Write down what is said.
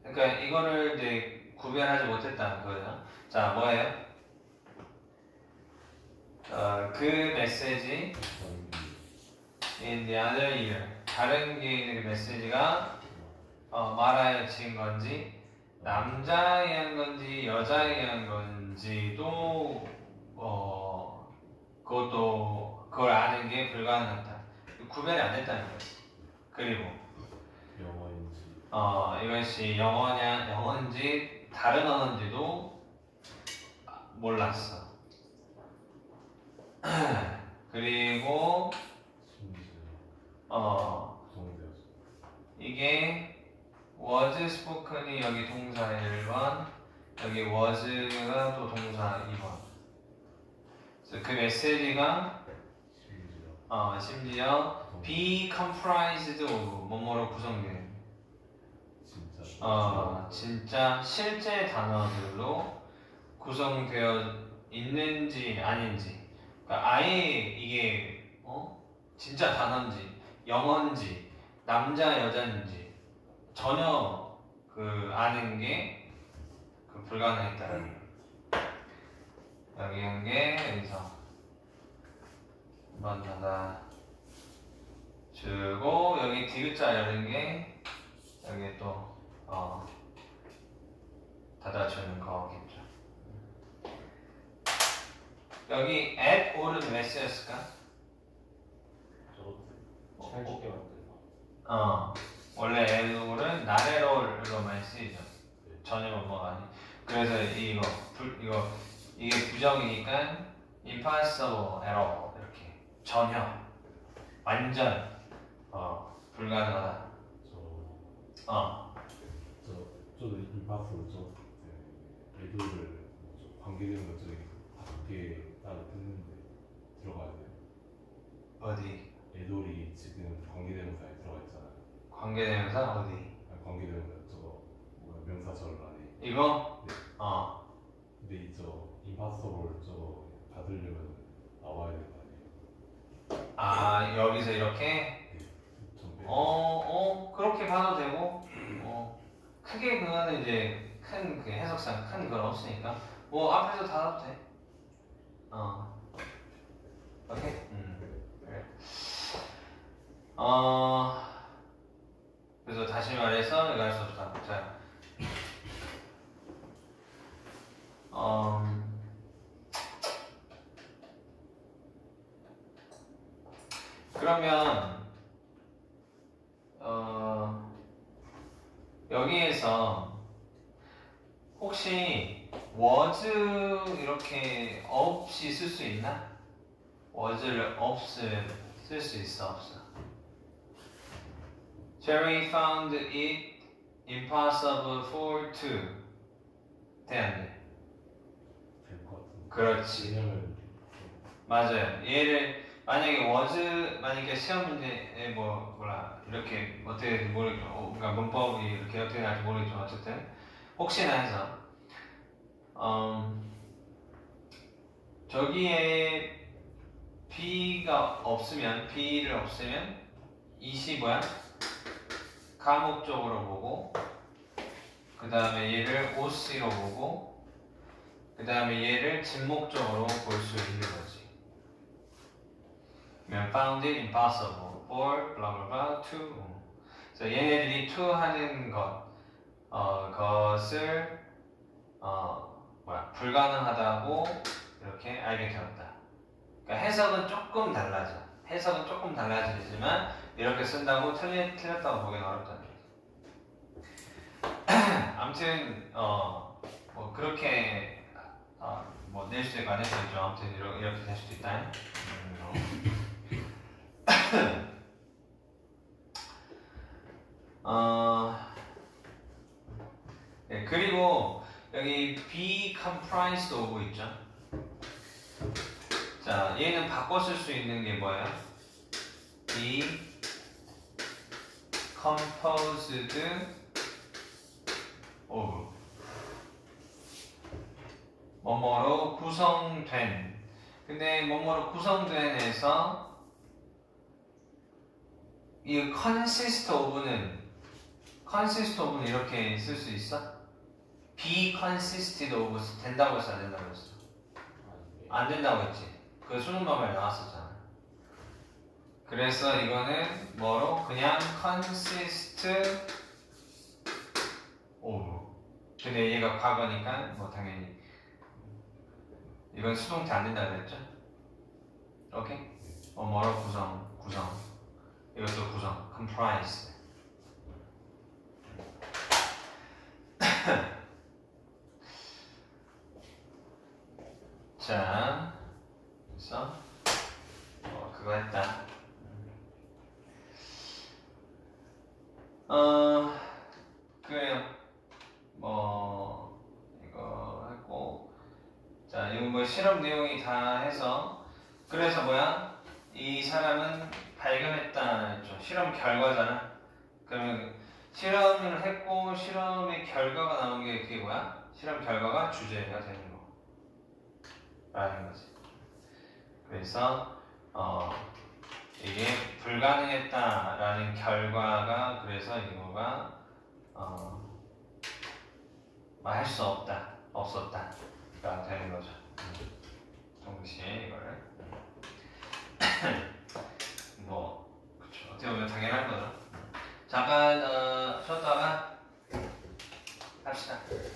그러니까 이거를 이제 구별하지 못했다는 거예요. 자, 뭐예요? 그 메시지 in the other ear. 다른 귀에 있는 그 메시지가 말하여진 건지 남자에 한 건지 여자에 한 건지도 그걸 아는 게 불가능하다. 구별이 안 됐다는 거지. 그리고 영어인지 이것이 영어인지 다른 언어인지도 몰랐어. 그리고 구성되었어. 이게 was spoken이 여기 동사 1번, 여기 was가 또 동사 2번. 그래서 그 메시지가 심지어 be comprised of 뭐뭐로 구성된 진짜 실제 단어들로 구성되어 있는지 아닌지, 그러니까 아예 이게 진짜 단어인지 영어인지 남자 여자인지 전혀 그 아는 게 그 불가능했다는 거. 여기 한 게 여기서 한번 닫아 주고 여기 디귿자 열은 게 여기 또 닫아주는 거겠죠. 여기 at or은 왜 쓰였을까? 잘 쉽게 만들어. 원래 at or은 not at all로만 쓰이죠. 전혀 뭐가 아니. 그래서 이게 부정이니까 impossible at all 이렇게 전혀 완전 불가능하다. 저도 임파서로 애도를 관계되는 것 중에 밖에 따로 듣는데 들어가야 돼요. 어디? 애돌이 지금 관계대명사에 들어가 있잖아요. 관계대명사 어디? 관계대명사 명사절 안에. 이거? 네. 근데 임파서블 받으려면 나와야 되는 거 아니에요? 여기서 이렇게? 네. 그렇게 봐도 되고, 크게 그거는 이제 큰 그 해석상 큰 건 없으니까, 앞에서 닫아도 돼. 오케이? 그래. 그래서 다시 말해서 이거 할 수 없다. 자, 그러면 여기에서 혹시 was 이렇게 없이 쓸 수 있나? was를 쓸 수 있어 없어? Jerry found it impossible for two. 돼 안 돼? 될 것 같은데. 그렇지. 왜냐면 맞아요. 얘를 만약에 시험 문제에 이렇게 어떻게 모르겠죠. 그러니까 문법이 이렇게 어떻게 나올지 모르겠죠. 어쨌든 혹시나 해서 저기에 B가 없으면 B를 없으면 이시 뭐야? 가목적으로 보고 그 다음에 얘를 OC로 보고 그 다음에 얘를 진목적으로 볼 수 있는 거지. found it impossible for blah blah blah to. 그래서 얘네들이 to 하는 것을 불가능하다고 이렇게 알게 되었다. 그러니까 해석은 조금 달라지지만 이렇게 쓴다고 틀렸다고 보기는 어렵다는 거죠. 아무튼 그렇게 낼 수도 있고 안 낼 수도 있죠. 아무튼 이렇게 될 수도 있다. 네, 그리고 여기 be comprised of 있죠. 자, 얘는 바꿔 쓸 수 있는 게 뭐예요? be composed of 뭐뭐로 구성된. 근데 뭐뭐로 구성된에서 이 consist of는 consist of는 이렇게 쓸 수 있어? be consisted of 된다고 했어 안 된다고 했어? 안 된다고 했지. 그 수능 방법에 나왔었잖아. 그래서 이거는 뭐로? 그냥 consist of. 근데 얘가 과거니까 뭐 당연히 이건 수동 때 안 된다고 했죠? 오케이? 뭐로 구성. 이것도 구성. comprise. 자, 그래서 그거 했다. 그래요. 이거 했고, 자, 이거 뭐 실험 내용이 다 해서, 그래서 뭐야? 이 사람은 발견했다 했죠. 실험 결과잖아. 그러면 실험을 했고 실험의 결과가 나온 게 그게 뭐야? 실험 결과가 주제가 되는 거. 라는 거지. 그래서 이게 불가능했다라는 결과가 그래서 이거가 할 수 없었다가 되는 거죠. 동시에 이거를 그쵸. 어떻게 보면 당연한 거죠. 잠깐 쉬었다가 합시다.